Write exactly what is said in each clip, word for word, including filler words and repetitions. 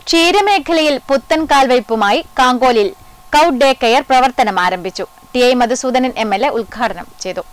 ക്ഷീരമേഖലയിൽ പുത്തൻ കാൽവയ്പുമായി കാങ്കോലിൽ കൗ day care പ്രവർത്തനം ആരംഭിച്ചു. T I Madhusudanan M L A ഉദ്ഘാടനം ചെയ്തു.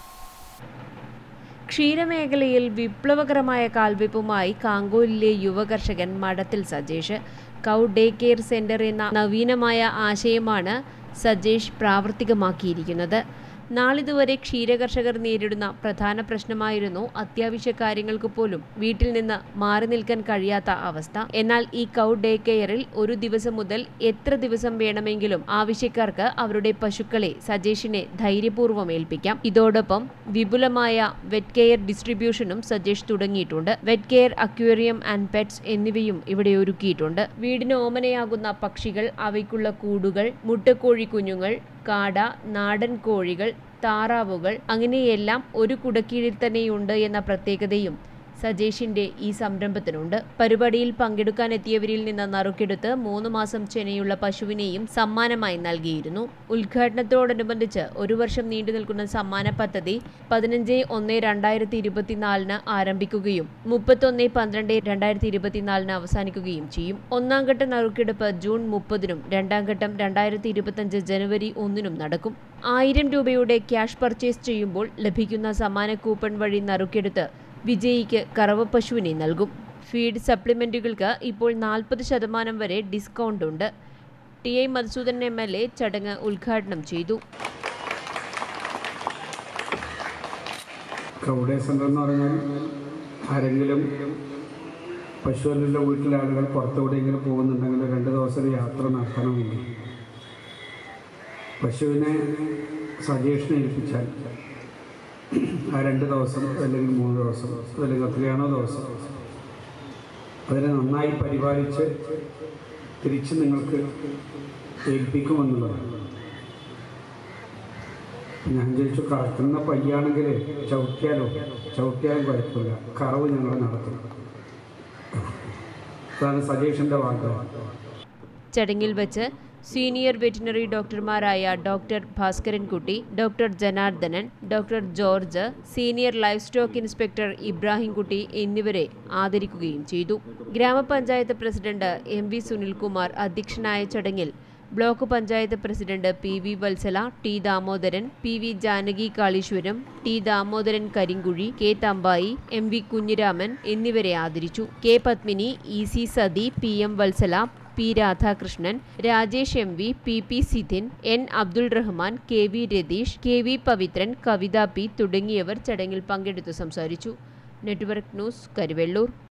ക്ഷീരമേഖലയിൽ വിപ്ലവകരമായ കാൽവയ്പുമായി കാങ്കോലിലെ യുവകർഷകൻ Madathil Sajesh. Cow day care centre എന്ന നവീനമായ ആശയമാണ് സജേഷ് പ്രാവർത്തികമാക്കിയിരിക്കുന്നത്. നാളിതുവരെ ക്ഷീരകർഷകർ നേരിടുന്ന പ്രധാന പ്രശ്നമായിരുന്നു അത്യാവശ്യ കാര്യങ്ങൾക്ക് പോലും വീട്ടിൽ നിന്ന് മാറി നിൽക്കാൻ കഴിയാത്ത അവസ്ഥ. എന്നാൽ ഈ കൗ ഡേ കെയറിൽ ഒരു ദിവസം മുതൽ എത്ര ദിവസം വേണമെങ്കിലും ആവശ്യക്കാർക്ക് അവരുടെ പശുക്കളെ സജേഷിനെ ധൈര്യപൂർവ്വം ഏൽപ്പിക്കാം. ഇതോടൊപ്പം വിപുലമായ വെറ്റ് കെയർ ഡിസ്ട്രിബ്യൂഷനും സജേഷ് തുടങ്ങിയിട്ടുണ്ട്. Vet care, aquarium and pets എന്നിവയും ഇവിടെ ഒരുക്കിയിട്ടുണ്ട്. വീടിന് ഓമനയാകുന്ന പക്ഷികൾ, അവയ്ക്കുള്ള കൂടുകൾ, മുട്ടക്കോഴി കുഞ്ഞുങ്ങൾ, കാട, നാടൻ കോഴികൾ, താറാവുകൾ അങ്ങനെയെല്ലാം ഒരു കുടക്കീഴിൽ തന്നെയുണ്ട് എന്ന പ്രത്യേകതയും സജേഷിന്റെ ഈ സംരംഭത്തിനുണ്ട്. പരിപാടിയിൽ പങ്കെടുക്കാനെത്തിയവരിൽ നിന്ന് നറുക്കെടുത്ത് മൂന്ന് മാസം ചെനയുള്ള പശുവിനെയും സമ്മാനമായി നൽകിയിരുന്നു. ഉദ്ഘാടനത്തോടനുബന്ധിച്ച് ഒരു വർഷം നീണ്ടു നിൽക്കുന്ന സമ്മാന പദ്ധതി പതിനഞ്ച് ഒന്ന് രണ്ടായിരത്തി ഇരുപത്തിനാലിന് ആരംഭിക്കുകയും മുപ്പത്തൊന്ന് പന്ത്രണ്ട് രണ്ടായിരത്തി ഇരുപത്തിനാലിന് അവസാനിക്കുകയും ചെയ്യും. ഒന്നാം ഘട്ട നറുക്കെടുപ്പ് ജൂൺ മുപ്പതിനും രണ്ടാം ഘട്ടം രണ്ടായിരത്തി ഇരുപത്തിയഞ്ച് ജനുവരി ഒന്നിനും നടക്കും. ആയിരം രൂപയുടെ ക്യാഷ് പർച്ചേസ് ചെയ്യുമ്പോൾ ലഭിക്കുന്ന സമ്മാന കൂപ്പൺ വഴി നറുക്കെടുത്ത് വിജയിക്ക് കറവ പശുവിനെ നൽകും. ഫീഡ് സപ്ലിമെന്റുകൾക്ക് ഇപ്പോൾ നാൽപ്പത് ശതമാനം വരെ ഡിസ്കൗണ്ട് ഉണ്ട്. T I Madhusudanan M L A ചടങ്ങ് ഉദ്ഘാടനം ചെയ്തു. കൗ ഡേ സെന്റർ എന്ന് പറഞ്ഞാൽ ആരെങ്കിലും പശുവിൻ്റെ വീട്ടിലെ ആളുകൾ പുറത്തുകൂടെയെങ്കിലും പോകുന്നുണ്ടെങ്കിൽ രണ്ട് ദിവസം യാത്ര നടത്തണമെങ്കിൽ പശുവിനെ സജേഷനെ ഏൽപ്പിച്ചാൽ ആ രണ്ട് ദിവസം അല്ലെങ്കിൽ മൂന്ന് ദിവസം അല്ലെങ്കിൽ എത്രയാണോ ദിവസം അതിനെ നന്നായി പരിപാലിച്ച് തിരിച്ച് നിങ്ങൾക്ക് ഏൽപ്പിക്കുമെന്നുള്ളതാണ്. ഞാൻ ചോദിച്ചു, കറക്കുന്ന പയ്യാണെങ്കിൽ ചവിട്ടിയാലോ ചവിട്ടിയാലും കുഴപ്പമില്ല, കറവ് ഞങ്ങൾ നടത്തും. അതാണ് സജേഷിൻ്റെ വാഗ്ദാനം. ചടങ്ങിൽ വെച്ച് സീനിയർ വെറ്റിനറി ഡോക്ടർമാരായ doctor Bhaskarankutty, doctor Janardhanan, doctor George, senior livestock inspector Ibrahimkutty എന്നിവരെ ആദരിക്കുകയും ചെയ്തു. ഗ്രാമപഞ്ചായത്ത് പ്രസിഡന്റ് എം വി സുനിൽകുമാർ അധ്യക്ഷനായ ചടങ്ങിൽ block panchayat president P V Vatsala, T Damodaran, P V Janaki Kaleeswaram, T Damodaran Karinkuzhi, K Thampayi, M V Kunhiraman എന്നിവരെ ആദരിച്ചു. K Padmini, E C Sathi, P M Vatsala, P Radhakrishnan, Rajesh M V, P P Sithin, N Abdul Rahman, K V Ratheesh, K V Pavithran, Kavitha P തുടങ്ങിയവർ ചടങ്ങിൽ പങ്കെടുത്തു സംസാരിച്ചു. Network news, Karuvellur.